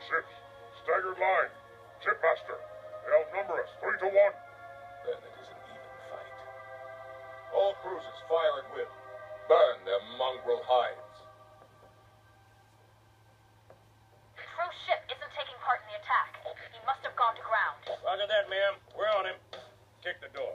ships. Staggered line. Shipmaster, they outnumber us 3-1. Then it is an even fight. All cruisers fire at will. Burn their mongrel hides. The cruise ship isn't taking part in the attack. He must have gone to ground. Roger that, ma'am. We're on him. Kick the door.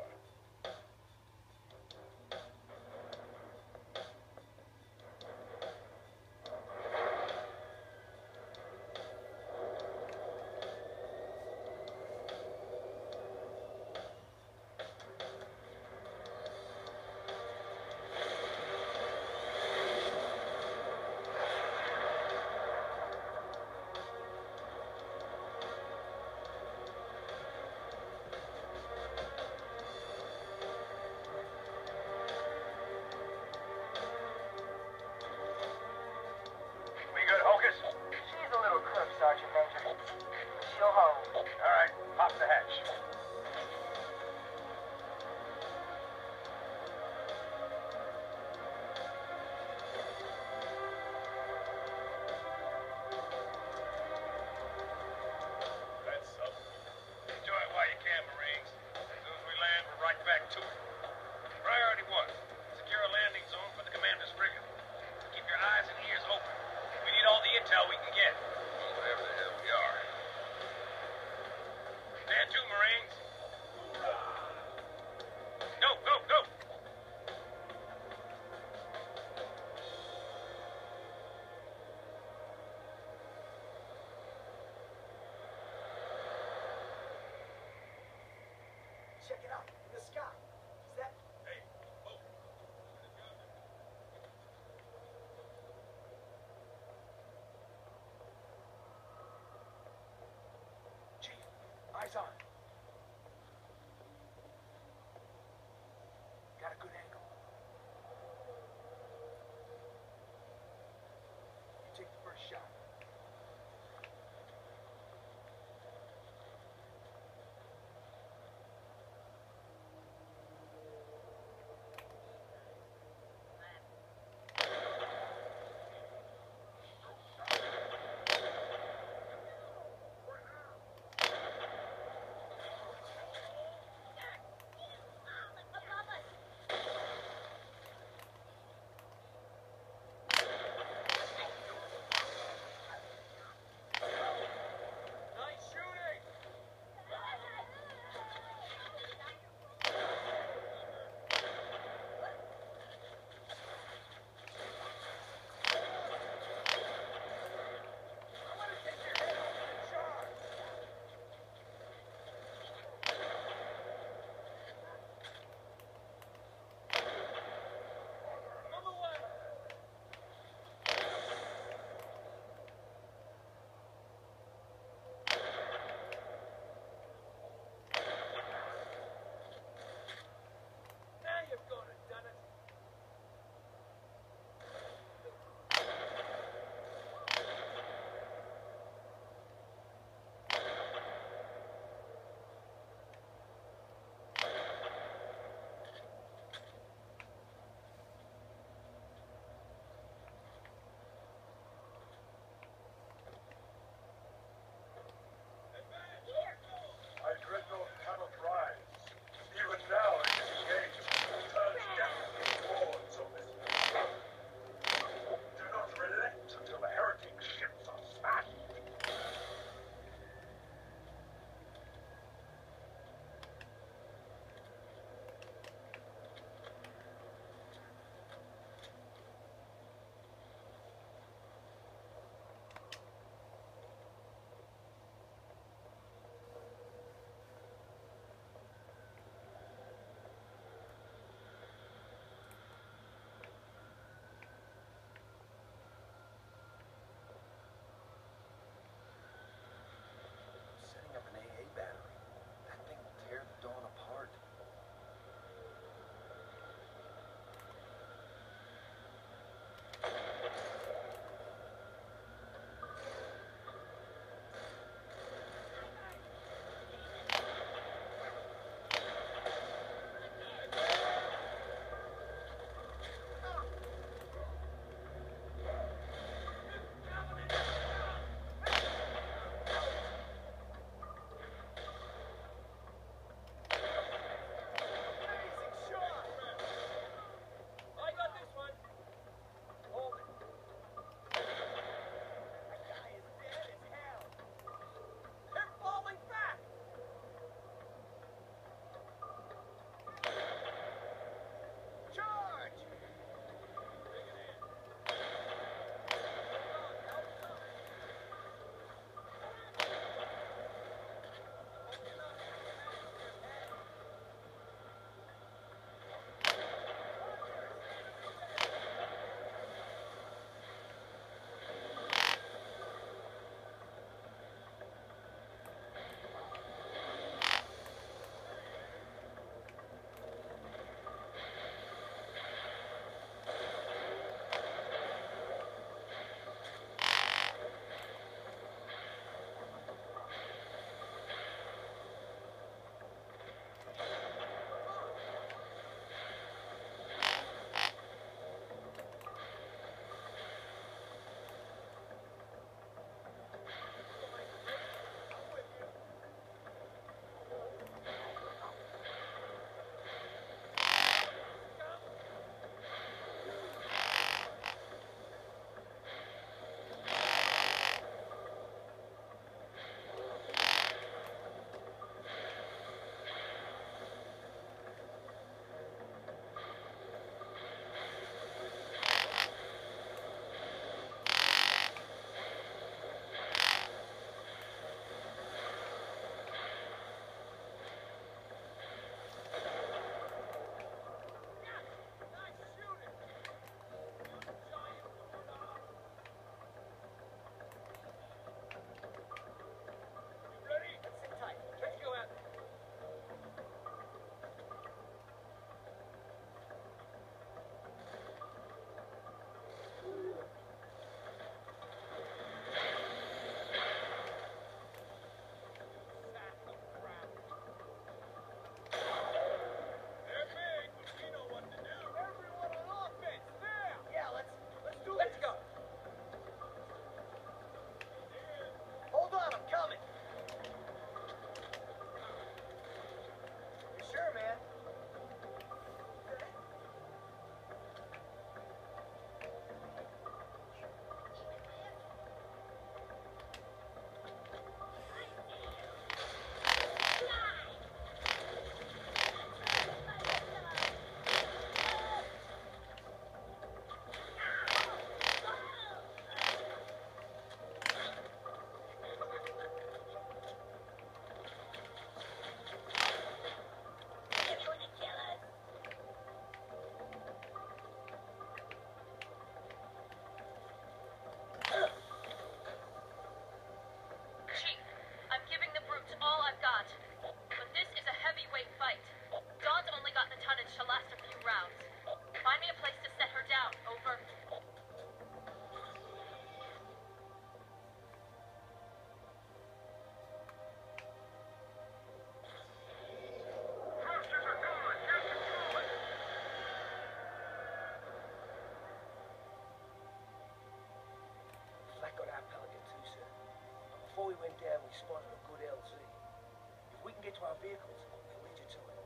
spotted a good LZ. If we can get to our vehicles, we'll lead you to it.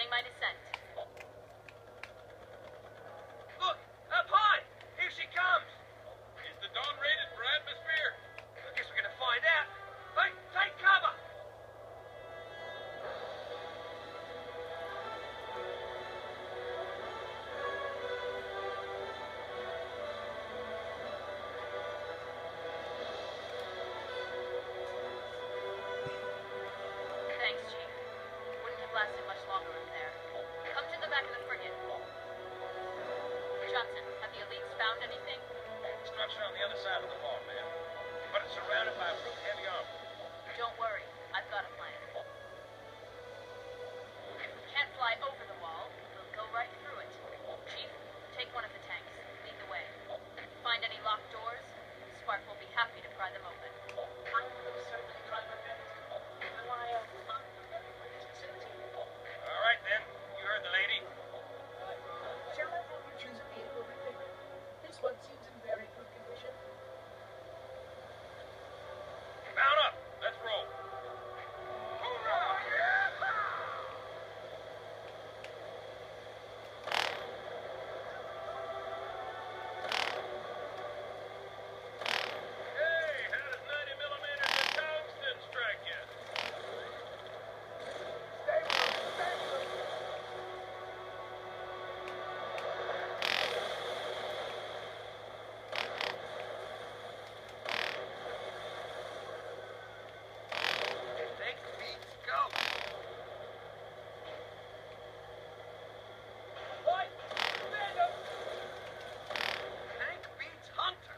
Beginning my descent. Look! Up high! Here she comes! Is the Dawn rated for atmosphere? I guess we're gonna find out. Hey, take cover! Thanks, Chief. Wouldn't have lasted much longer up there. Come to the back of the frigate. Johnson, have the elites found anything? Structure on the other side of the wall, ma'am. But it's surrounded by a brute heavy armor. Don't worry, I've got a plan. If we can't fly over the wall, we'll go right through it. Chief, take one of the tanks. Lead the way. If you find any locked doors, Spark will be happy to pry them open. I will certainly try my best. Rely on everybody's facility. All right, then. You heard the lady. Shall I have you choose a vehicle, Victor? This one seems in very good condition. Mount up. Let's roll. Hey, how does 90 millimeters of tungsten strike you? Stay with us, stay with us. Tank beats go! Oi! Stand up! Tank beats Hunter!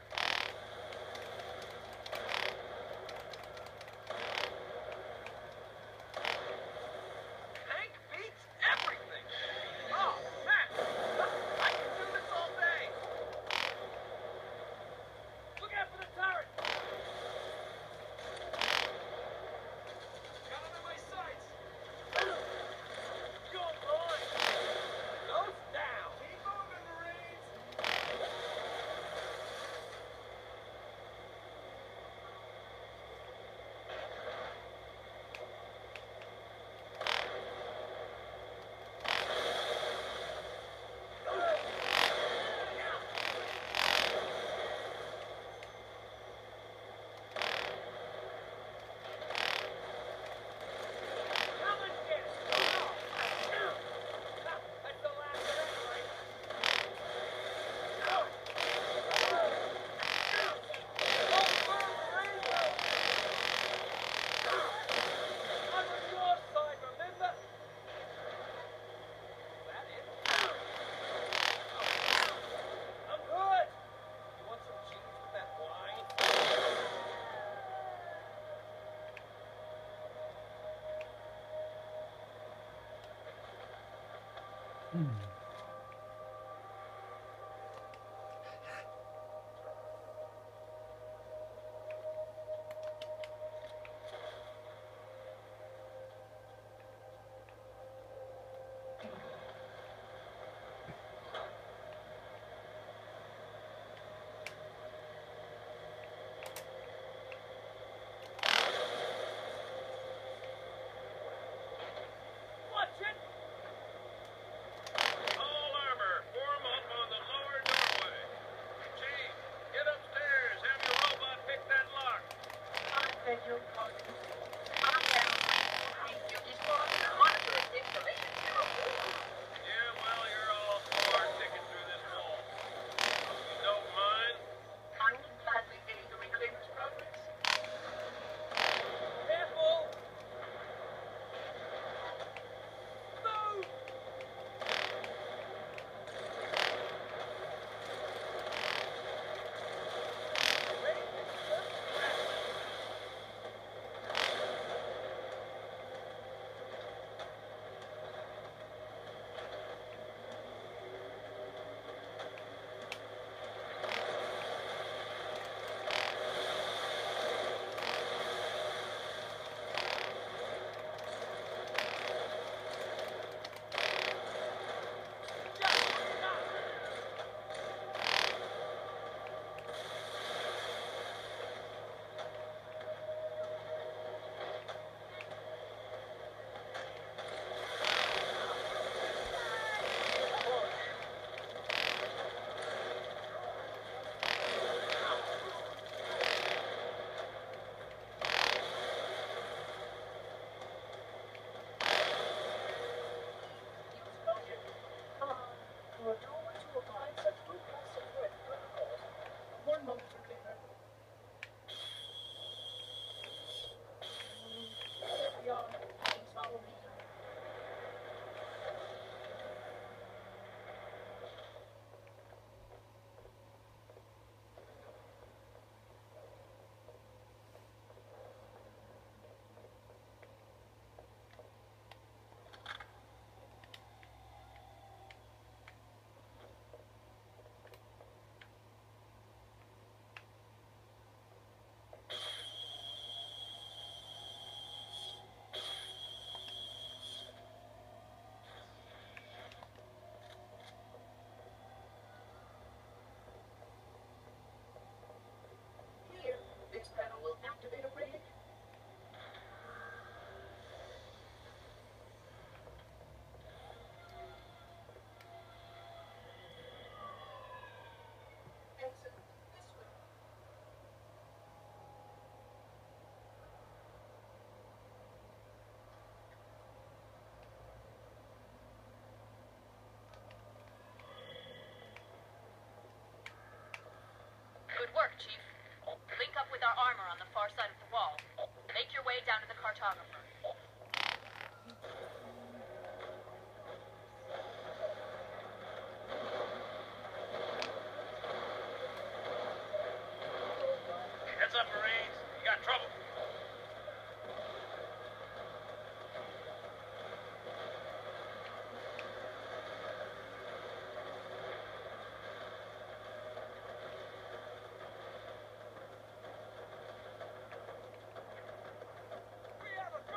Tank beats everything! Oh, man! I can do this all day! Look out for the turret! Got him in my sights! Go on! Nose down! Keep moving, Marines! Come and get it! That's the last of that, right? I'm on your side, remember? That it? I'm good! You want some cheese with that wine? Watch it! Cartographer. Heads up, Marines. You got trouble. We have a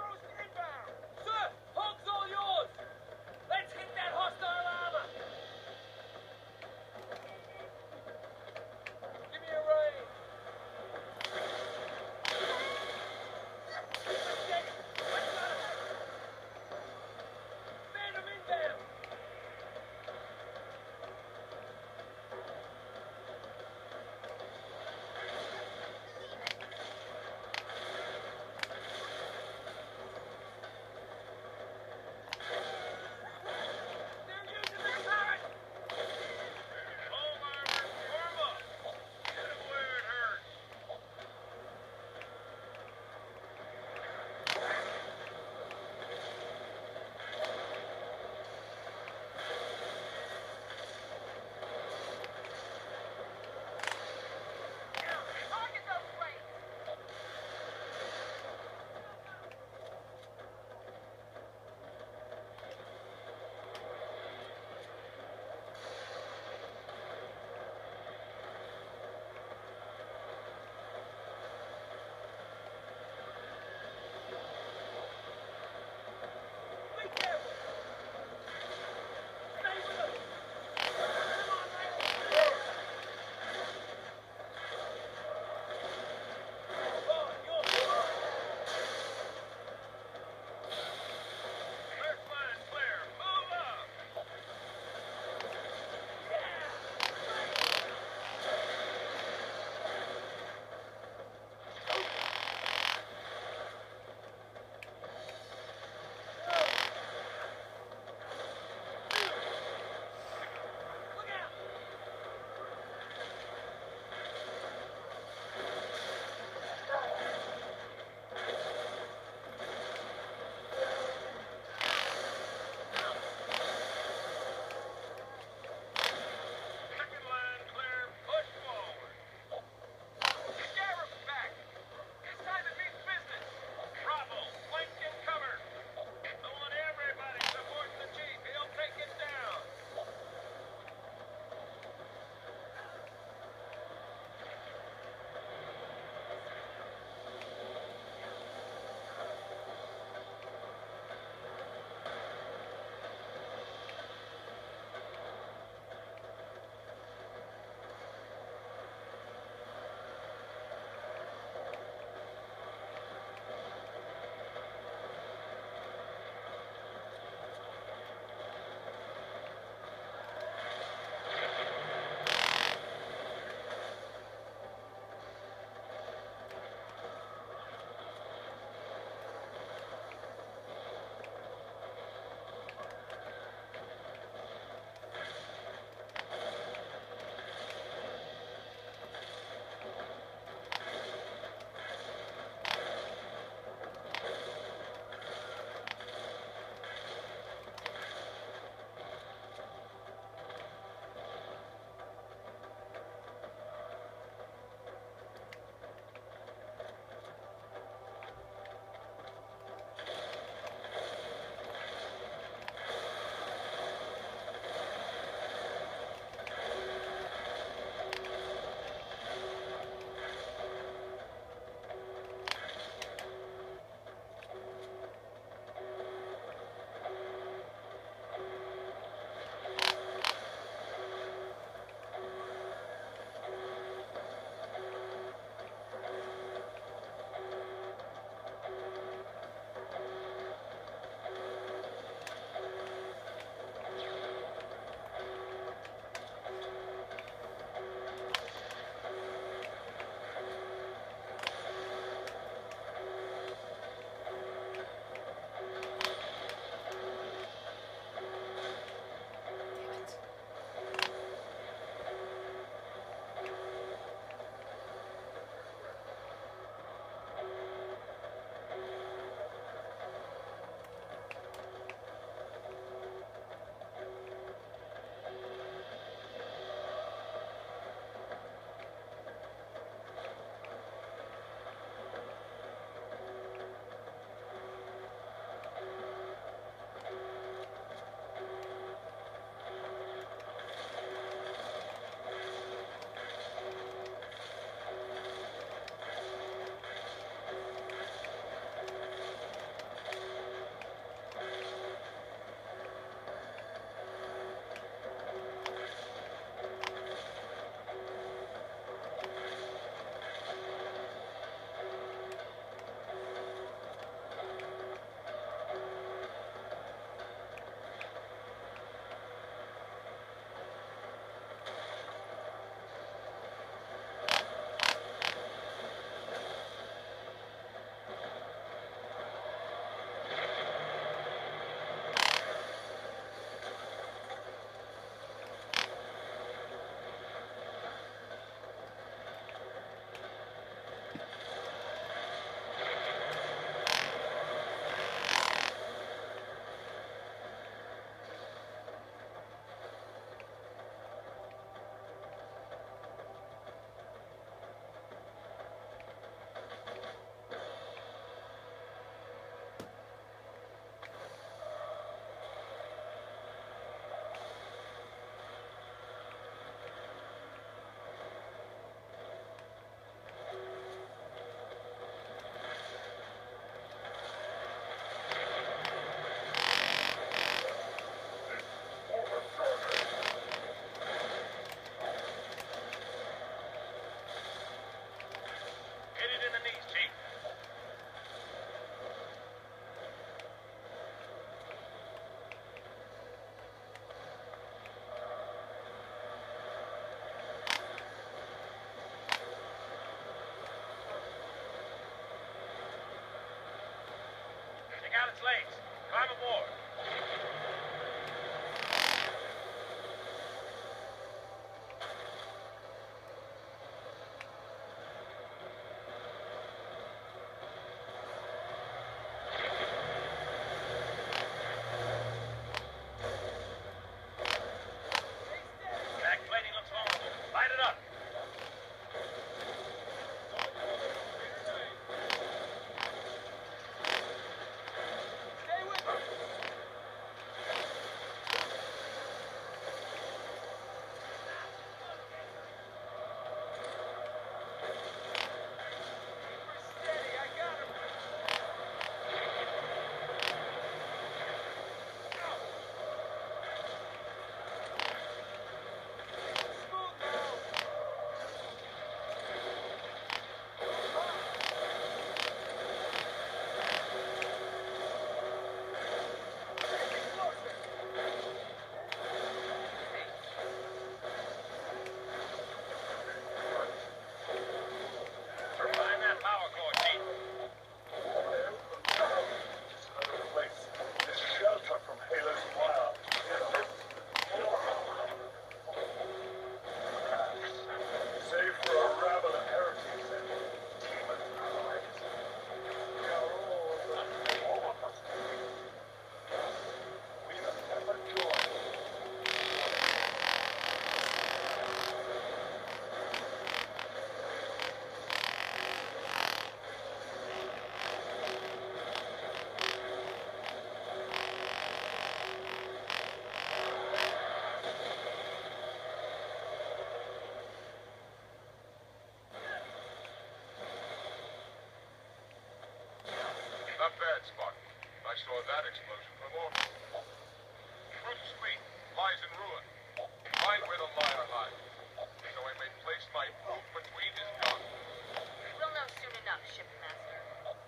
saw that explosion from orbit. Bruce's fleet lies in ruin. Find where the liar hides, so I may place my boot between his guns. We'll know soon enough, Shipmaster.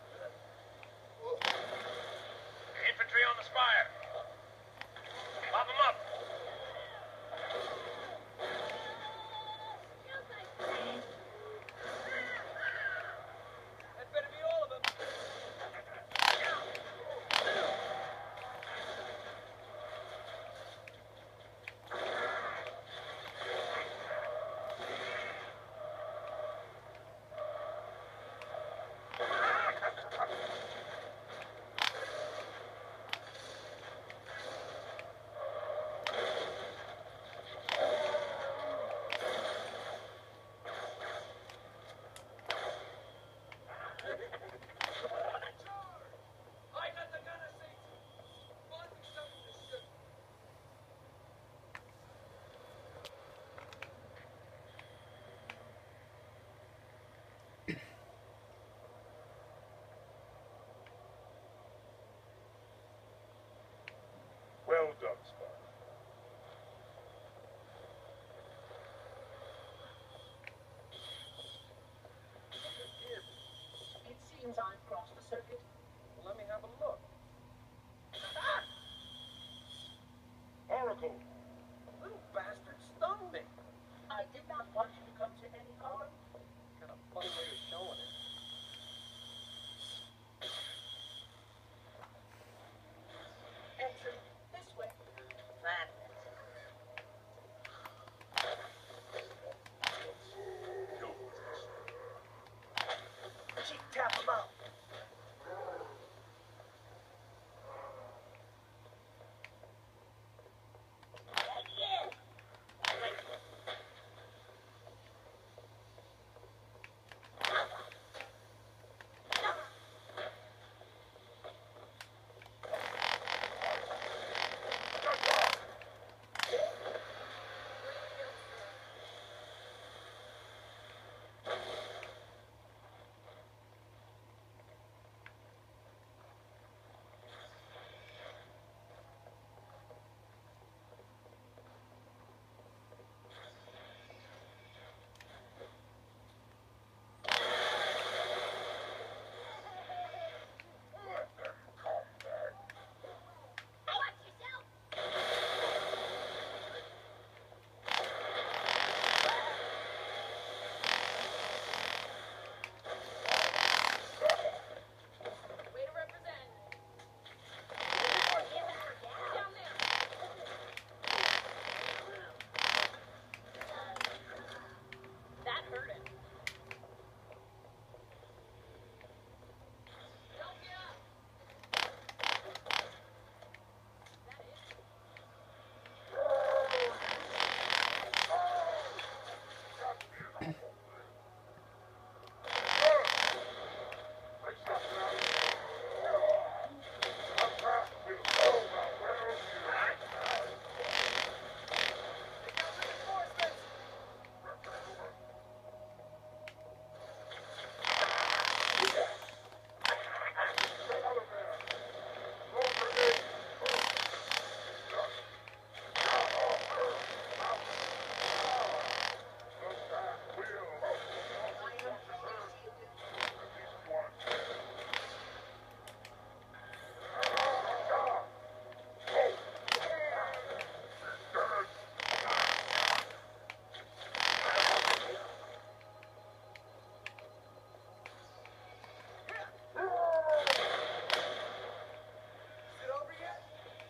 Infantry on the spire. Pop them up. That better be all of them. I got the gunner seat. One shot to the ship. Well done, Spire. It seems I've crossed the circuit. Let me have a look. Oracle, Little bastard stung me. I did not want you to come to any harm. Got a funny way of showing it. Excellent. This way. Chief, tap him out. Way to represent. Down there. That hurt him. Don't get up. That is. Is it over yet?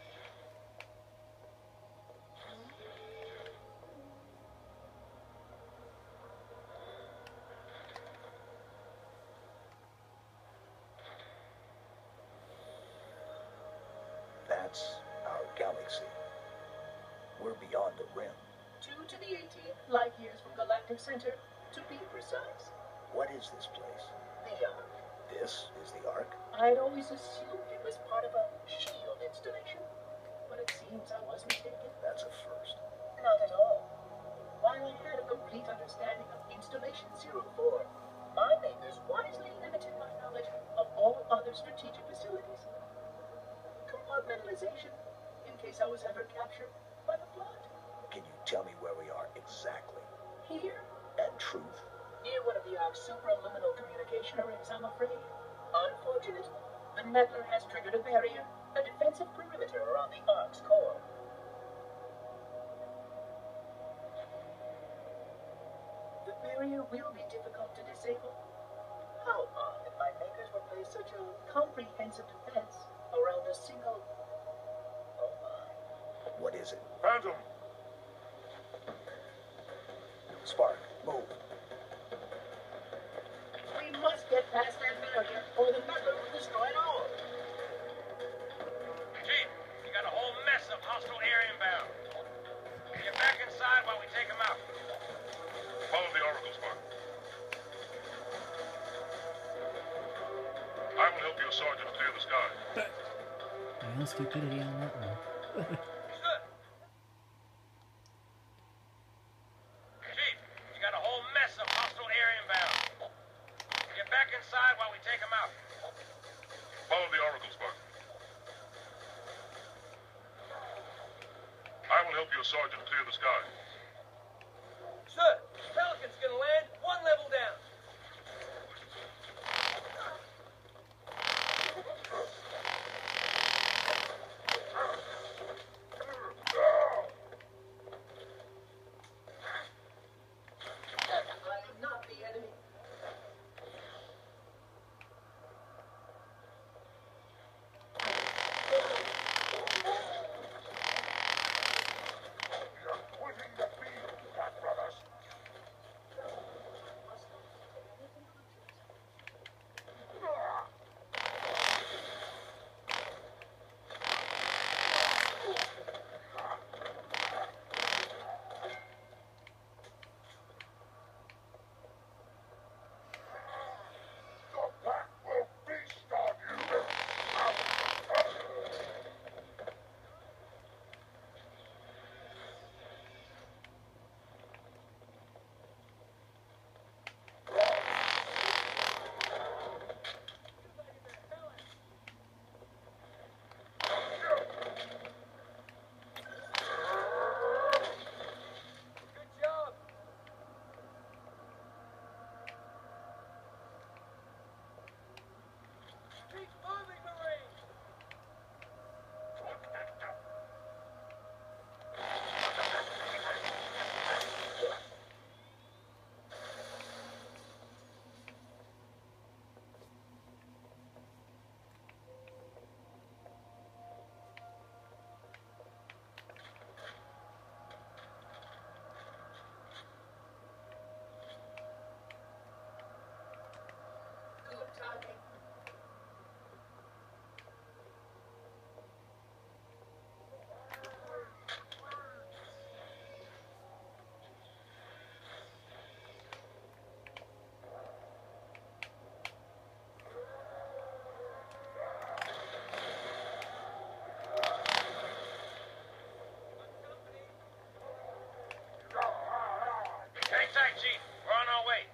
That's our galaxy. We're beyond the rim. 2 to the 18th light years from Galactic Center, to be precise. What is this place? The This is the Ark? I'd always assumed it was part of a shield installation, but it seems I was mistaken. That's a first. Not at all. While I had a complete understanding of Installation 04, my makers wisely limited my knowledge of all other strategic facilities. captured by the flood. Can you tell me where we are exactly? Here, And truth? near one of the Ark's supraliminal communication arrays, I'm afraid. Unfortunate. The meddler has triggered a barrier, a defensive perimeter around the Ark's core. The barrier will be difficult to disable. How odd that my makers would place such a comprehensive defense around a single... Oh my. What is it? Phantom! Spark, move. We must get past that barrier, or the meddler will destroy it all. Chief, you got a whole mess of hostile air inbound. Get back inside while we take them out. Follow the oracle, Spark. I will help you, Sergeant, clear the sky. No stupidity on that one. Good. Chief, you got a whole mess of hostile air inbound. Get back inside while we take them out. Follow the oracle, Spark. I will help you, Sergeant, clear the sky. Sir, Pelican's gonna land one level down. I am not the enemy. You're quitting the field, Cat Brothers. The pack will feast on you. Good job. Keep moving, Marine. Good timing. Hang tight, Chief. We're on our way.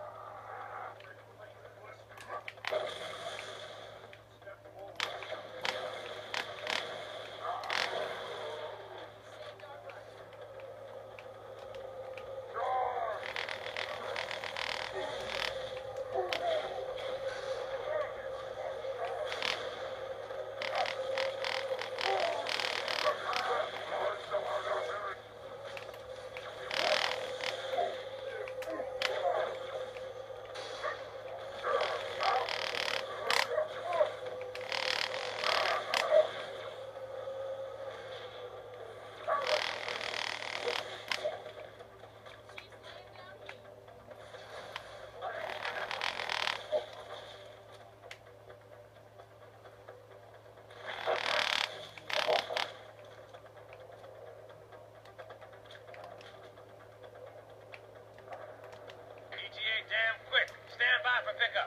ETA damn quick. Stand by for pickup.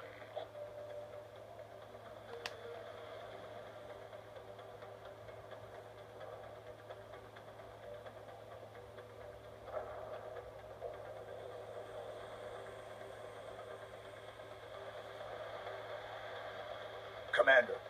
Commander,